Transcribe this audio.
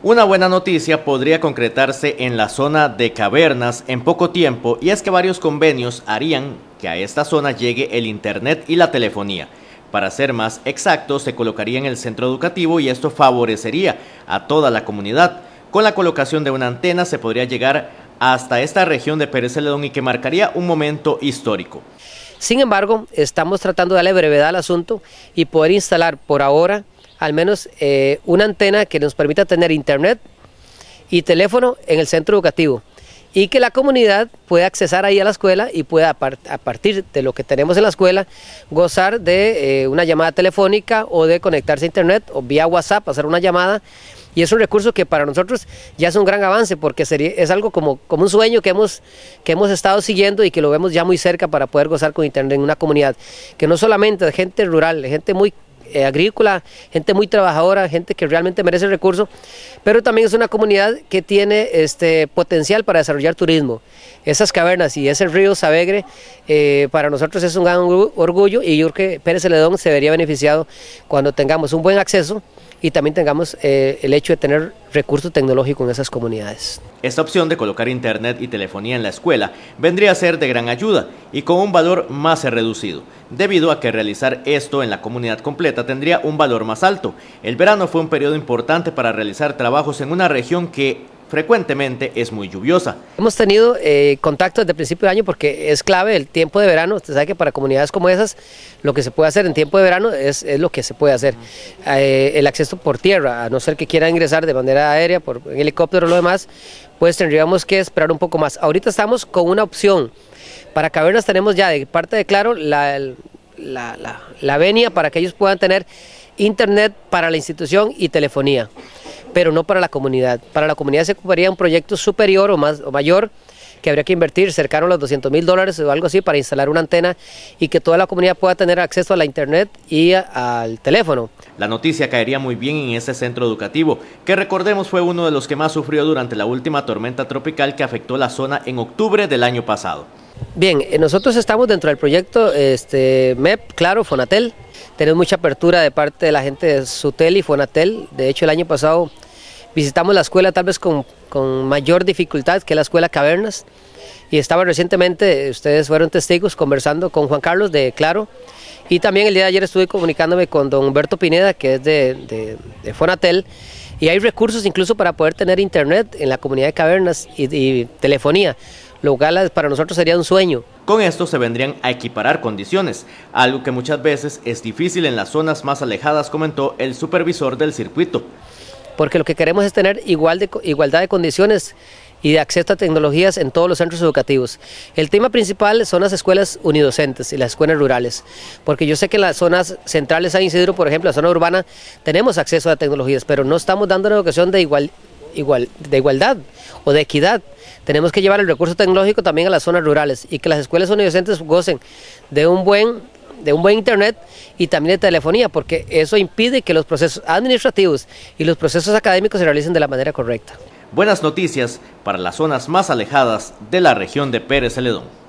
Una buena noticia podría concretarse en la zona de Cavernas en poco tiempo, y es que varios convenios harían que a esta zona llegue el internet y la telefonía. Para ser más exactos, se colocaría en el centro educativo y esto favorecería a toda la comunidad. Con la colocación de una antena se podría llegar hasta esta región de Pérez Celedón y que marcaría un momento histórico. Sin embargo, estamos tratando de darle brevedad al asunto y poder instalar por ahora al menos una antena que nos permita tener internet y teléfono en el centro educativo y que la comunidad pueda accesar ahí a la escuela y pueda a partir de lo que tenemos en la escuela gozar de una llamada telefónica o de conectarse a internet o vía WhatsApp, hacer una llamada. Y es un recurso que para nosotros ya es un gran avance porque es algo como un sueño que hemos estado siguiendo y que lo vemos ya muy cerca para poder gozar con internet en una comunidad que no solamente de gente rural, de gente muy agrícola, gente muy trabajadora, gente que realmente merece el recurso, pero también es una comunidad que tiene potencial para desarrollar turismo. Esas cavernas y ese río Savegre para nosotros es un gran orgullo y yo creo que Pérez Celedón se vería beneficiado cuando tengamos un buen acceso y también tengamos el hecho de tener recursos tecnológicos en esas comunidades. Esta opción de colocar internet y telefonía en la escuela vendría a ser de gran ayuda y con un valor más reducido, debido a que realizar esto en la comunidad completa tendría un valor más alto. El verano fue un periodo importante para realizar trabajos en una región que frecuentemente es muy lluviosa. Hemos tenido contacto desde el principio de año porque es clave el tiempo de verano. Usted sabe que para comunidades como esas lo que se puede hacer en tiempo de verano es lo que se puede hacer. El acceso por tierra, a no ser que quiera ingresar de manera aérea, por helicóptero o lo demás, pues tendríamos que esperar un poco más. Ahorita estamos con una opción. Para Cavernas tenemos ya de parte de Claro la venia para que ellos puedan tener internet para la institución y telefonía, pero no para la comunidad. Para la comunidad se ocuparía un proyecto superior o mayor que habría que invertir cercano a los $200,000 o algo así para instalar una antena y que toda la comunidad pueda tener acceso a la internet y al teléfono. La noticia caería muy bien en este centro educativo, que recordemos fue uno de los que más sufrió durante la última tormenta tropical que afectó la zona en octubre del año pasado. Bien, nosotros estamos dentro del proyecto MEP, Claro, Fonatel. Tenemos mucha apertura de parte de la gente de Sutel y Fonatel. De hecho, el año pasado visitamos la escuela tal vez con mayor dificultad, que es la escuela Cavernas. Y estaba recientemente, ustedes fueron testigos, conversando con Juan Carlos de Claro. Y también el día de ayer estuve comunicándome con don Humberto Pineda, que es de Fonatel. Y hay recursos incluso para poder tener internet en la comunidad de Cavernas y telefonía, lo cual para nosotros sería un sueño. Con esto se vendrían a equiparar condiciones, algo que muchas veces es difícil en las zonas más alejadas, comentó el supervisor del circuito. Porque lo que queremos es tener igualdad de condiciones y de acceso a tecnologías en todos los centros educativos. El tema principal son las escuelas unidocentes y las escuelas rurales, porque yo sé que en las zonas centrales de San Isidro, por ejemplo, la zona urbana, tenemos acceso a tecnologías, pero no estamos dando una educación de igualdad o de equidad. Tenemos que llevar el recurso tecnológico también a las zonas rurales y que las escuelas unidocentes gocen de un buen internet y también de telefonía, porque eso impide que los procesos administrativos y los procesos académicos se realicen de la manera correcta. Buenas noticias para las zonas más alejadas de la región de Pérez Celedón.